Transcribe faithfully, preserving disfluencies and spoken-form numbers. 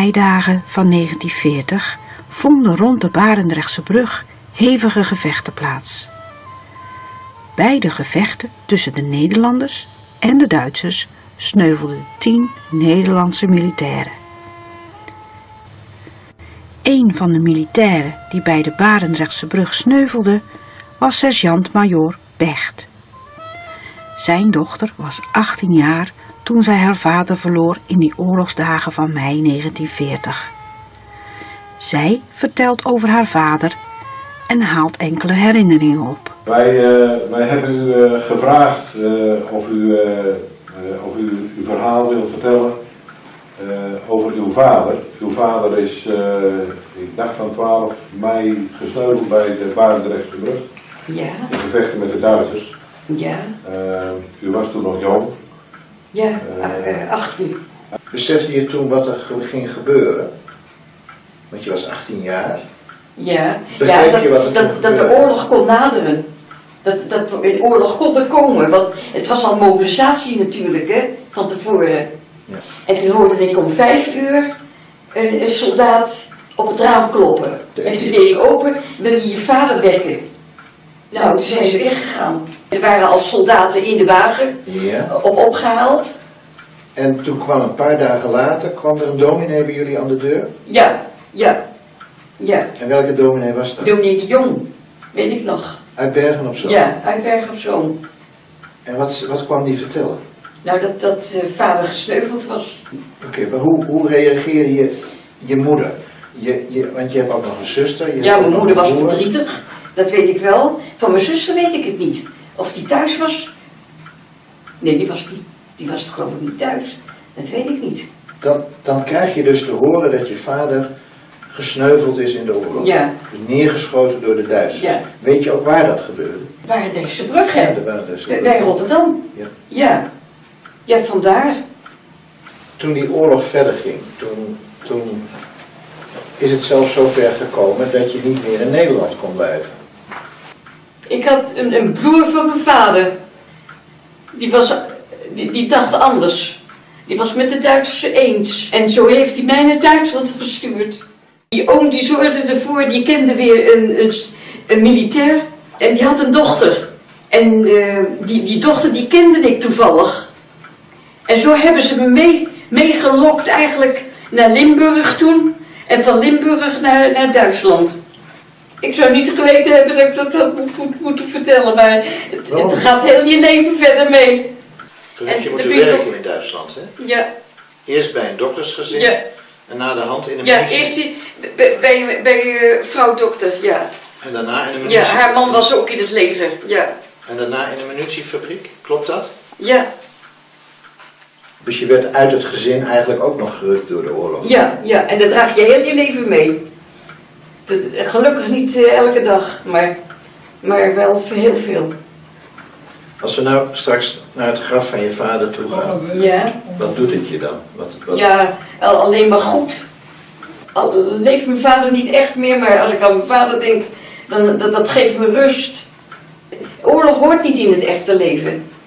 meidagen van negentien veertig vonden rond de Barendrechtse brug hevige gevechten plaats. Bij de gevechten tussen de Nederlanders en de Duitsers sneuvelden tien Nederlandse militairen. Een van de militairen die bij de Barendrechtse brug sneuvelde was sergeant-majoor Becht. Zijn dochter was achttien jaar toen zij haar vader verloor in die oorlogsdagen van mei negentien veertig. Zij vertelt over haar vader en haalt enkele herinneringen op. Wij, uh, wij hebben u uh, gevraagd uh, of, u, uh, uh, of u uw verhaal wilt vertellen uh, over uw vader. Uw vader is, uh, ik dacht van twaalf mei gesneuveld bij de Barendrechtse brug. Ja. In gevechten met de Duitsers. Ja. Uh, u was toen nog jong. Ja, uh, achttien. Besefte je toen wat er ging gebeuren? Want je was achttien jaar. Ja, Begreep ja dat, je wat er dat, dat de oorlog kon naderen. Dat, dat de oorlog kon er komen. Want het was al mobilisatie natuurlijk, hè, van tevoren. Ja. En toen hoorde ik om vijf uur een, een soldaat op het raam kloppen. En toen deed ik open, wil je je vader wekken? Nou, toen zijn ze weggegaan. Er waren al soldaten in de wagen, Ja. op opgehaald. En toen kwam een paar dagen later, kwam er een dominee bij jullie aan de deur? Ja, ja, ja. En welke dominee was dat? Dominee de Jong, weet ik nog. Uit Bergen op Zoom? Ja, uit Bergen op Zoom. En wat, wat kwam die vertellen? Nou, dat, dat uh, vader gesneuveld was. Oké, okay, maar hoe, hoe reageerde je, je moeder? Je, je, want je hebt ook nog een zuster. Je Ja, hebt mijn ook moeder nog was een broer. verdrietig. Dat weet ik wel. Van mijn zuster weet ik het niet. Of die thuis was. Nee, die was, niet, die was geloof ik niet thuis. Dat weet ik niet. Dan, dan krijg je dus te horen dat je vader gesneuveld is in de oorlog. Ja. Dus neergeschoten door de Duitsers. Ja. Weet je ook waar dat gebeurde? Barendrechtse brug, hè? Ja, de Barendrechtse brug. Bij Rotterdam. Ja. Ja. Ja, vandaar. Toen die oorlog verder ging, toen, toen is het zelfs zover gekomen dat je niet meer in Nederland kon blijven. Ik had een, een broer van mijn vader. Die, was, die, die dacht anders. Die was met de Duitsers eens. En zo heeft hij mij naar Duitsland gestuurd. Die oom die zorgde ervoor, die kende weer een, een, een militair. En die had een dochter. En uh, die, die dochter die kende ik toevallig. En zo hebben ze me mee, meegelokt eigenlijk naar Limburg toen. En van Limburg naar, naar Duitsland. Ik zou niet geweten hebben dat ik dat had moet, moet, moeten vertellen, maar het, het gaat heel je leven verder mee. Toen En heb je de moeten winkel- werken in Duitsland, hè? Ja, Eerst bij een doktersgezin ja, en na de hand in een ja munitie. eerst die, bij, bij, bij uh, vrouw dokter, ja. En daarna in een Ja, munitie. haar man was ook in het leger, ja. En daarna in een munitiefabriek, klopt dat? Ja, Dus je werd uit het gezin eigenlijk ook nog gerukt door de oorlog. ja, ja, en dat draag je heel je leven mee. Dat, gelukkig niet uh, elke dag, maar, maar wel heel veel. Als we nou straks naar het graf van je vader toe gaan, Ja. wat doet het je dan? Wat, wat... Ja, al, alleen maar goed. Al leeft mijn vader niet echt meer, maar als ik aan mijn vader denk, dan dat, dat geeft me rust. Oorlog hoort niet in het echte leven.